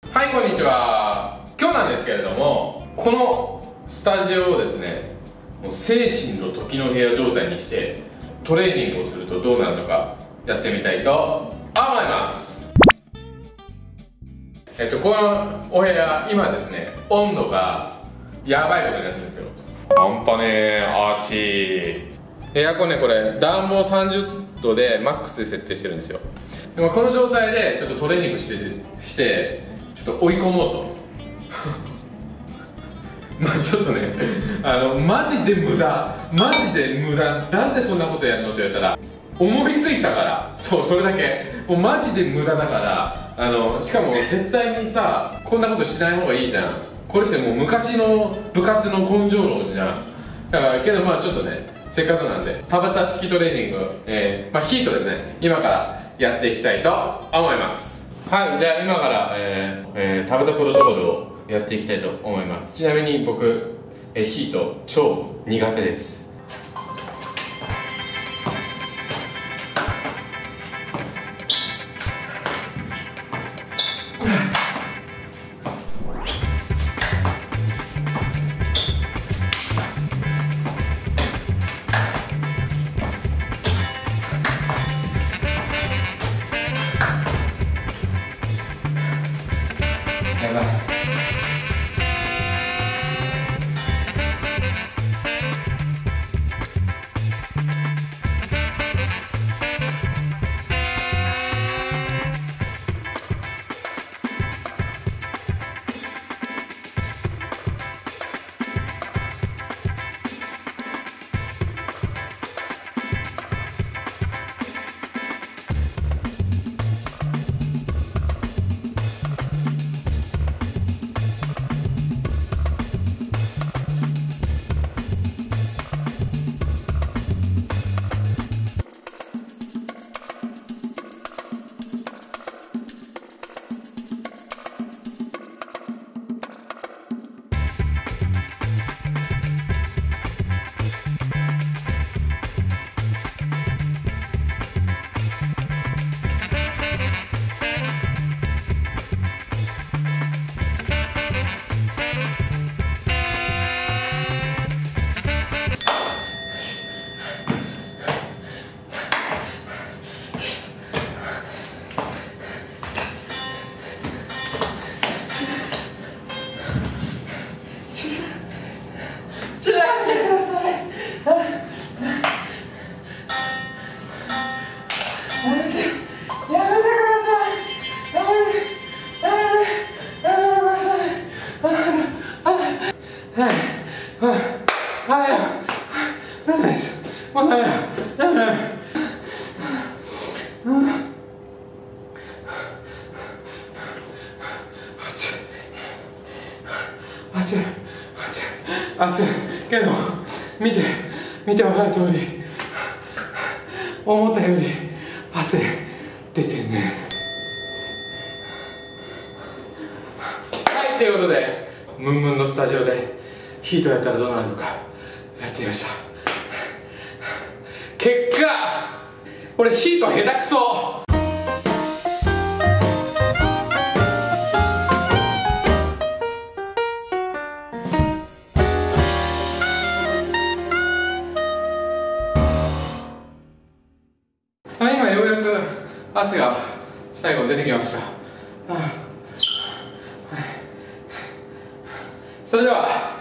はい、こんにちは。今日なんですけれども、このスタジオをですね、もう精神の時の部屋状態にしてトレーニングをするとどうなるのかやってみたいと思います。このお部屋、今ですね、温度がやばいことになってるんですよ。半端ねえ、アーチエアコンね、これ暖房30度でマックスで設定してるんですよ。でもこの状態でちょっとトレーニングしてちょっと追い込もうとまあちょっとね、マジで無駄なんでそんなことやるのって言われたら、思いついたから、そう、それだけ。もうマジで無駄だから、しかも絶対にさ、こんなことしない方がいいじゃん。これってもう昔の部活の根性論じゃん。だからけどまあちょっとね、せっかくなんで田畑式トレーニング、ヒートですね、今からやっていきたいと思います。はい、じゃあ今から、田畑プロトコルをやっていきたいと思います。ちなみに僕、ヒート超苦手です。やばい。熱いけど見て分かる通り思ったより汗出てんね。はい、ということでムンムンのスタジオでヒートやったらどうなるのかやってみました。結果俺ヒート下手くそ。今ようやく汗が最後出てきました。それでは